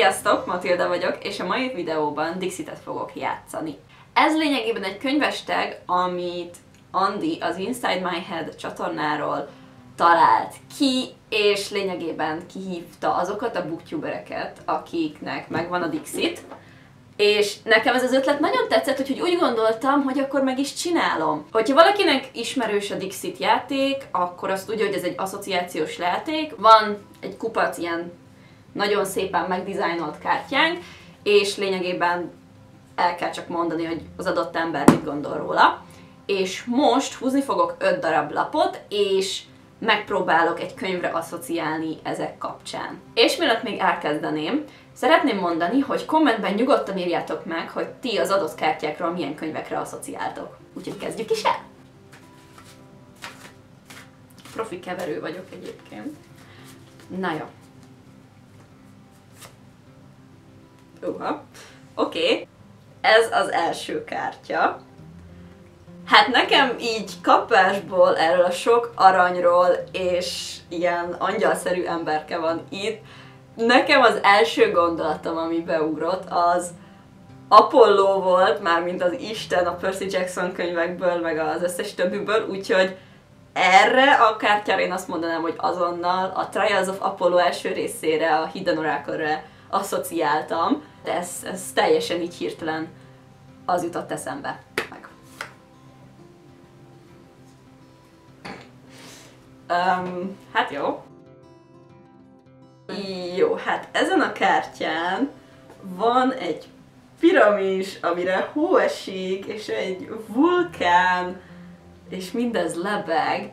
Sziasztok, Matilda vagyok, és a mai videóban Dixit-et fogok játszani. Ez lényegében egy könyves tag, amit Andi az Inside My Head csatornáról talált ki, és lényegében kihívta azokat a booktubereket, akiknek megvan a Dixit. És nekem ez az ötlet nagyon tetszett, úgyhogy úgy gondoltam, hogy akkor meg is csinálom. Hogyha valakinek ismerős a Dixit játék, akkor azt tudja, hogy ez egy asszociációs játék. Van egy kupac ilyen nagyon szépen megdizájnolt kártyánk, és lényegében el kell csak mondani, hogy az adott ember mit gondol róla. És most húzni fogok 5 darab lapot, és megpróbálok egy könyvre asszociálni ezek kapcsán. És mielőtt még elkezdeném, szeretném mondani, hogy kommentben nyugodtan írjátok meg, hogy ti az adott kártyákról milyen könyvekre asszociáltok. Úgyhogy kezdjük is el! Profi keverő vagyok egyébként. Na jó. Oké. Ez az első kártya. Hát nekem így kapásból erről a sok aranyról és ilyen angyalszerű emberke van itt. Nekem az első gondolatom, ami beugrott, az Apollo volt, mármint az Isten a Percy Jackson könyvekből, meg az összes többiből, úgyhogy erre a kártyára én azt mondanám, hogy azonnal a Trials of Apollo első részére, a Hidden Oracle-re asszociáltam, de ez teljesen így hirtelen az jutott eszembe. Meg. Hát jó. Jó, hát ezen a kártyán van egy piramis, amire hó esik, és egy vulkán, és mindez lebeg.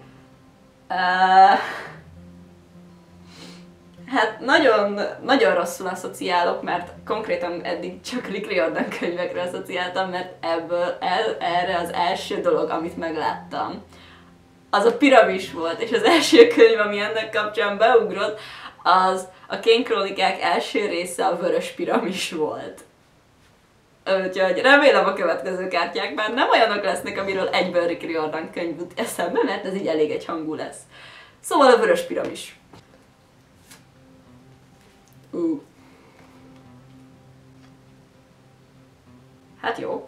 Hát nagyon rosszul asszociálok, mert konkrétan eddig csak Rick Riordan könyvekre asszociáltam, mert erre az első dolog, amit megláttam, az a piramis volt, és az első könyv, ami ennek kapcsán beugrott, az a Kane Krónikák első része a Vörös Piramis volt. Úgyhogy remélem a következő kártyákban nem olyanok lesznek, amiről egyből Rick Riordan könyv jut eszembe, mert ez így elég egyhangú lesz. Szóval a Vörös Piramis. Hát jó.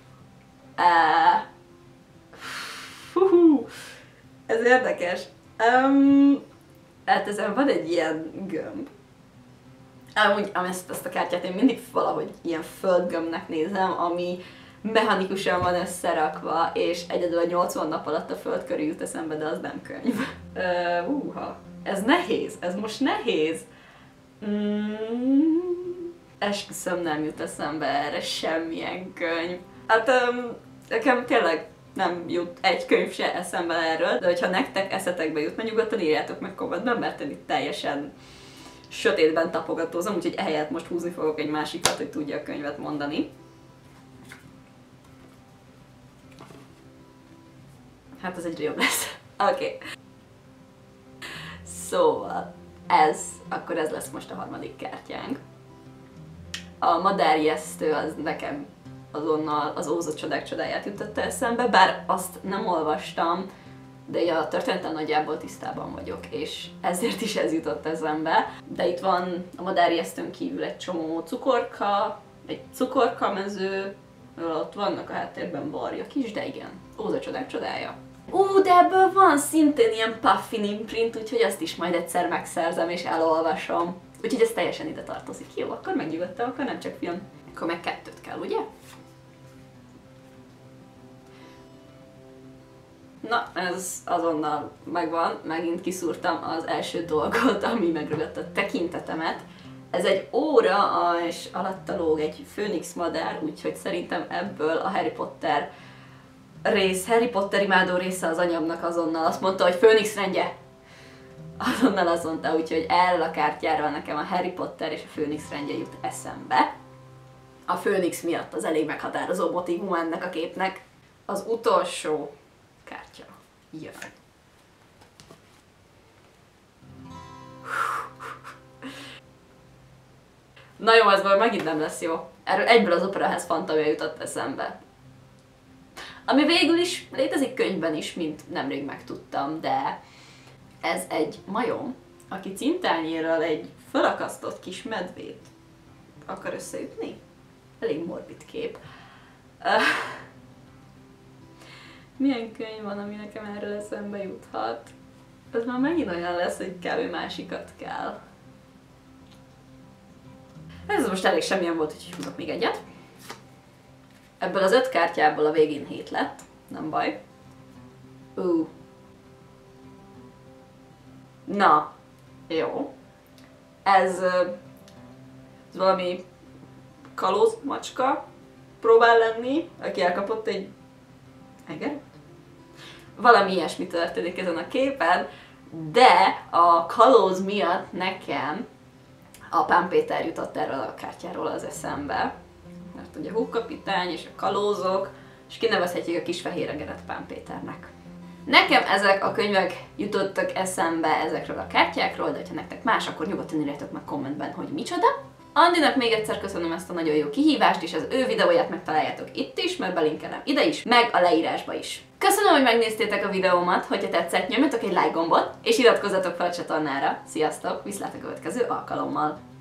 Ez érdekes. Hát ezen van egy ilyen gömb. Amúgy ezt a kártyát én mindig valahogy ilyen földgömbnek nézem, ami mechanikusan van összerakva, és egyedül a 80 nap alatt a föld körül jut eszembe, de az nem könyv. Ez nehéz, ez most nehéz. Esküszöm, nem jut eszembe erre semmilyen könyv. Hát nekem tényleg nem jut egy könyv se eszembe erről, de hogyha nektek eszetekbe jut, nyugodtan írjátok meg kommentben, mert én itt teljesen sötétben tapogatózom, úgyhogy ehelyett most húzni fogok egy másikat, hogy tudja a könyvet mondani. Hát ez egyre jobb lesz. Oké. Szóval akkor ez lesz most a harmadik kártyánk. A madárijesztő az nekem azonnal az Ózod csodák csodáját jutotta eszembe, bár azt nem olvastam, de a történettel nagyjából tisztában vagyok, és ezért is ez jutott eszembe. De itt van a madárijesztőn kívül egy csomó cukorka, egy cukorkamező, ott vannak a háttérben varjak is, de igen, Ózod csodák csodája. De ebből van szintén ilyen Puffin imprint, úgyhogy azt is majd egyszer megszerzem és elolvasom. Úgyhogy ez teljesen ide tartozik. Jó, akkor megnyugodtam, akkor nem csak film. Akkor meg 2 kell, ugye? Na, ez azonnal megvan, megint kiszúrtam az első dolgot, ami megragadt a tekintetemet. Ez egy óra, és alatta lóg egy főnix madár, úgyhogy szerintem ebből a Harry Potter imádó része az anyamnak azonnal azt mondta, hogy főnix rendje. Azonnal azt mondta, úgyhogy erről a kártyáról nekem a Harry Potter és a főnix rendje jut eszembe. A főnix miatt az elég meghatározó motívum ennek a képnek. Az utolsó kártya jön. Na jó, ez már megint nem lesz jó. Erről egyből az Operaház Fantamia jutott eszembe. Ami végül is létezik könyvben is, mint nemrég megtudtam, de ez egy majom, aki cintányéről egy felakasztott kis medvét akar összeütni? Elég morbid kép. Milyen könyv van, ami nekem erről eszembe juthat? Ez már megint olyan lesz, hogy kb. Másikat kell. Ez most elég semmilyen volt, úgyhogy húzok még egyet. Ebből az 5 kártyából a végén 7 lett, nem baj. Na, jó. Ez valami kalóz macska próbál lenni, aki elkapott egy egeret. Valami ilyesmi történik ezen a képen, de a kalóz miatt nekem a Pán Péter jutott erről a kártyáról az eszembe. Mert ugye a hókapitány és a kalózok, és kinevezhetjük a kis fehér egeret Pán Péternek. Nekem ezek a könyvek jutottak eszembe ezekről a kártyákról, de ha nektek más, akkor nyugodtan írjátok meg kommentben, hogy micsoda. Andinak még egyszer köszönöm ezt a nagyon jó kihívást, és az ő videóját megtaláljátok itt is, mert belinkelem ide is, meg a leírásba is. Köszönöm, hogy megnéztétek a videómat, hogyha tetszett, nyomjatok egy like gombot, és iratkozzatok fel a csatornára. Sziasztok, viszlát a következő alkalommal!